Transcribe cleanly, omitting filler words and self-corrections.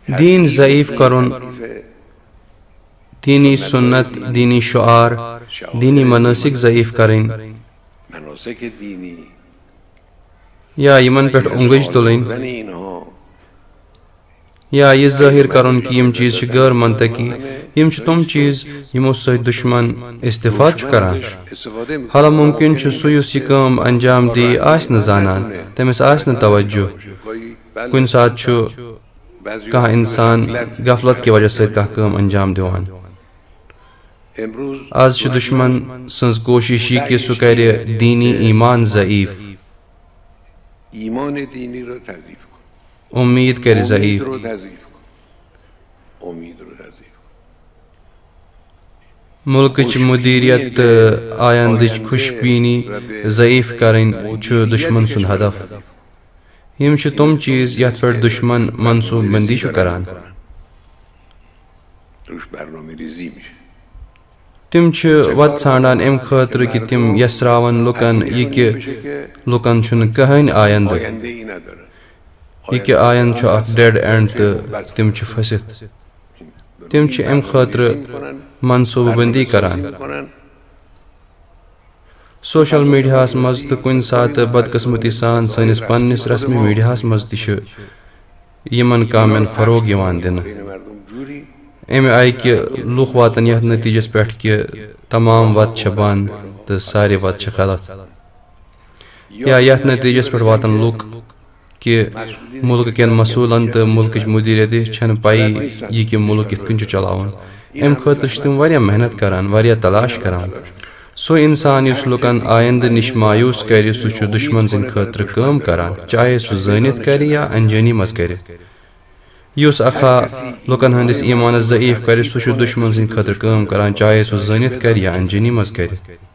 دین ضعیف کرن، دینی سنت، دینی شعار، دینی مناسک ضعیف کریں، یا یمن پہ انگج تلن، یا یہ ظاہر کرن کہ یم چیز غیر منطقی، یم تم چیز یمو سۭتۍ دشمن استفاد کران۔ حالا ممکن سہ یس یہ کام انجام دی آس نہ زانان، تمس آس نہ توجہ، کن سات کانٛہہ انسان غفلت کی وجہ سۭتۍ کانٛہہ کام انجام دیوان۔ آز چھ دشمن سنز کوشش یہ کہ سہ کرِ دینی ایمان ضعیف، امید کرِ ضعیف، ملکچ مدیریت آیندچ خوش بینی ضعیف کریں چھ دشمن سن ہدف۔ یم چھ تم چیز یت پہ دشمن منصوب بندی کران۔ تم چھ وت ژھانڈان ام خاطر کہ تم یسراون لکن یہ کہ لکن چھن کہین آیند، یہ کہ آیند چھ اخ ڈیڈ اینڈ تو تم چھ پھسِتھ، تم چھ ام خاطر منصوبہ بندی کران۔ سوشل میڈیاہس مز تو کن سات بدقسمتی سان سنس پنس رسمی میڈیاہس مز تہ یمن کامن فروغ یوان دن۔ امہ آئی کہ لوک واتن یتھ نتیجس پہ کہ تمام وت چھ بند تو سارے وت چھ غلط، یا یتھ نتیجس پہ واتن لوک کہ ملک کن مسئولن تو ملکچ مدیریت چھن پائی یہ کہ ملک کت کن چلاون۔ ام خاطر تم واریاہ محنت کران، واریاہ تلاش کران۔ سو انسان اس لکن آئند نش مایوس کر سہ دشمن سند خاطر کام کران، چاہے سہ زانت کر یا انجانی مز کر۔ یس اکھا لکن ہندس ایمانس ضعیف کر سہ دشمن سند خاطر کام کران، چاہے سہ زانت کر یا انجانی مز کر۔